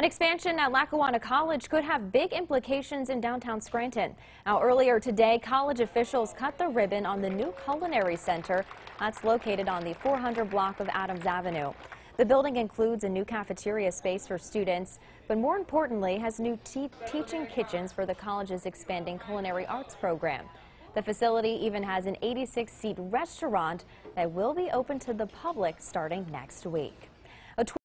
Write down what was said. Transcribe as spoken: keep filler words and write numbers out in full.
An expansion at Lackawanna College could have big implications in downtown Scranton. Now, earlier today, college officials cut the ribbon on the new culinary center that's located on the four hundred block of Adams Avenue. The building includes a new cafeteria space for students, but more importantly, has new te teaching kitchens for the college's expanding culinary arts program. The facility even has an eighty-six seat restaurant that will be open to the public starting next week.